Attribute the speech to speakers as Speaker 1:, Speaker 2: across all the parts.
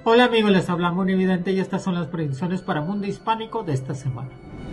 Speaker 1: Hola amigos, les habla Monividente y estas son las predicciones para Mundo Hispánico de esta semana.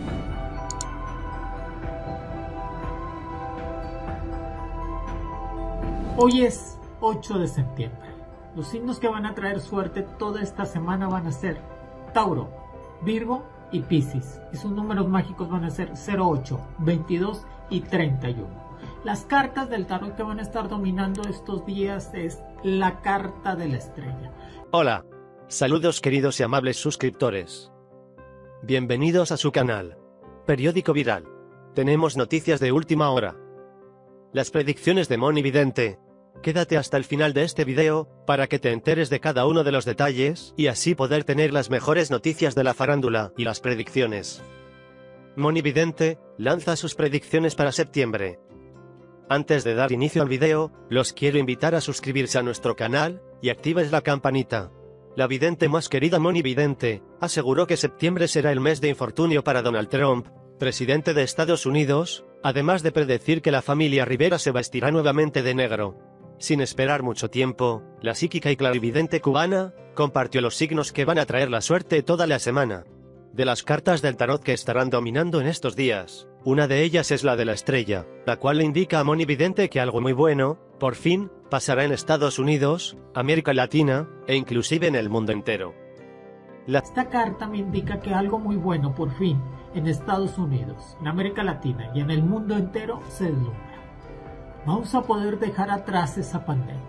Speaker 1: Hoy es 8 de septiembre. Los signos que van a traer suerte toda esta semana van a ser Tauro, Virgo y Piscis. Y sus números mágicos van a ser 08, 22 y 31. Las cartas del tarot que van a estar dominando estos días es la carta de la estrella.
Speaker 2: Hola. Saludos queridos y amables suscriptores. Bienvenidos a su canal. Periódico Viral. Tenemos noticias de última hora. Las predicciones de Monividente. Quédate hasta el final de este video, para que te enteres de cada uno de los detalles, y así poder tener las mejores noticias de la farándula, y las predicciones. Monividente, lanza sus predicciones para septiembre. Antes de dar inicio al video, los quiero invitar a suscribirse a nuestro canal, y actives la campanita. La vidente más querida Monividente, aseguró que septiembre será el mes de infortunio para Donald Trump, presidente de Estados Unidos, además de predecir que la familia Rivera se vestirá nuevamente de negro. Sin esperar mucho tiempo, la psíquica y clarividente cubana, compartió los signos que van a traer la suerte toda la semana. De las cartas del tarot que estarán dominando en estos días, una de ellas es la de la estrella, la cual le indica a Monividente que algo muy bueno, por fin, pasará en Estados Unidos, América Latina, e inclusive en el mundo entero.
Speaker 1: Esta carta me indica que algo muy bueno, por fin, en Estados Unidos, en América Latina y en el mundo entero se deslumbra. Vamos a poder dejar atrás esa pandemia.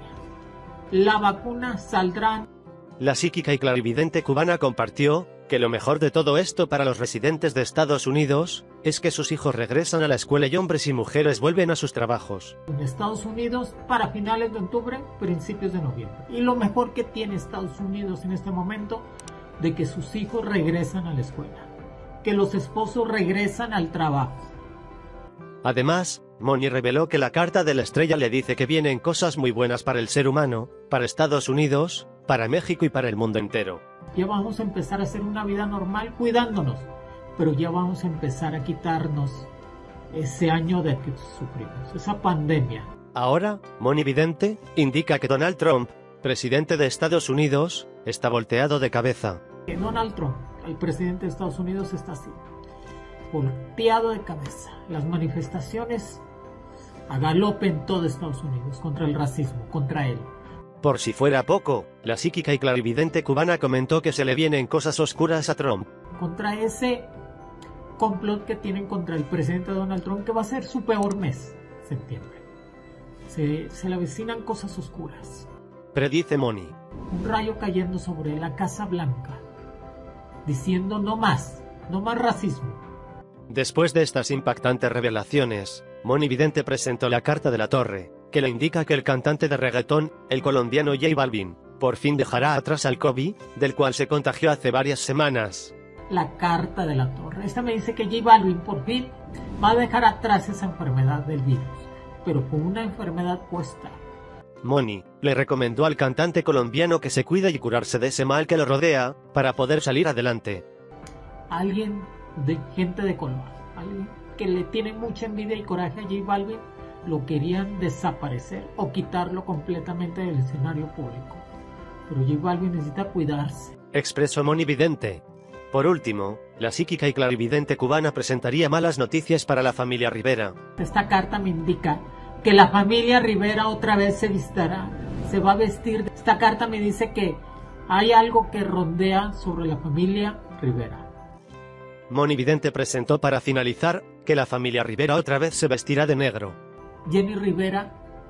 Speaker 1: La vacuna saldrá.
Speaker 2: La psíquica y clarividente cubana compartió que lo mejor de todo esto para los residentes de Estados Unidos es que sus hijos regresan a la escuela y hombres y mujeres vuelven a sus trabajos.
Speaker 1: En Estados Unidos para finales de octubre, principios de noviembre. Y lo mejor que tiene Estados Unidos en este momento, de que sus hijos regresan a la escuela, que los esposos regresan al trabajo.
Speaker 2: Además, Moni reveló que la carta de la estrella le dice que vienen cosas muy buenas para el ser humano, para Estados Unidos, para México y para el mundo entero.
Speaker 1: Ya vamos a empezar a hacer una vida normal cuidándonos, pero ya vamos a empezar a quitarnos ese año de que sufrimos, esa pandemia.
Speaker 2: Ahora, Monividente indica que Donald Trump, presidente de Estados Unidos, está volteado de cabeza.
Speaker 1: Donald Trump, el presidente de Estados Unidos, está así, volteado de cabeza. Las manifestaciones a galope en todo Estados Unidos contra el racismo, contra él.
Speaker 2: Por si fuera poco, la psíquica y clarividente cubana comentó que se le vienen cosas oscuras a Trump.
Speaker 1: Contra ese complot que tienen contra el presidente Donald Trump, que va a ser su peor mes, septiembre. Se le avecinan cosas oscuras.
Speaker 2: Predice Moni.
Speaker 1: Un rayo cayendo sobre la Casa Blanca, diciendo no más racismo.
Speaker 2: Después de estas impactantes revelaciones, Monividente presentó la carta de la torre, que le indica que el cantante de reggaetón, el colombiano J Balvin, por fin dejará atrás al COVID, del cual se contagió hace varias semanas.
Speaker 1: La carta de la torre. Esta me dice que J Balvin por fin va a dejar atrás esa enfermedad del virus, pero con una enfermedad puesta.
Speaker 2: Moni le recomendó al cantante colombiano que se cuide y curarse de ese mal que lo rodea, para poder salir adelante.
Speaker 1: Alguien de gente de color, alguien que le tiene mucha envidia y coraje a J Balvin, lo querían desaparecer o quitarlo completamente del escenario público. Pero J Balvin necesita cuidarse.
Speaker 2: Expresó Monividente. Por último, la psíquica y clarividente cubana presentaría malas noticias para la familia Rivera.
Speaker 1: Esta carta me indica que la familia Rivera otra vez se va a vestir. Esta carta me dice que hay algo que rondea sobre la familia Rivera.
Speaker 2: Monividente presentó para finalizar que la familia Rivera otra vez se vestirá de negro.
Speaker 1: Jenny Rivera,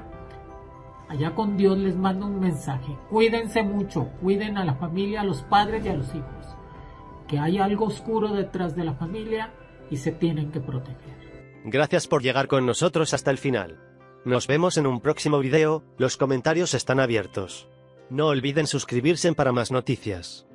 Speaker 1: allá con Dios, les manda un mensaje. Cuídense mucho, cuiden a la familia, a los padres y a los hijos. Que hay algo oscuro detrás de la familia y se tienen que proteger.
Speaker 2: Gracias por llegar con nosotros hasta el final. Nos vemos en un próximo video, los comentarios están abiertos. No olviden suscribirse para más noticias.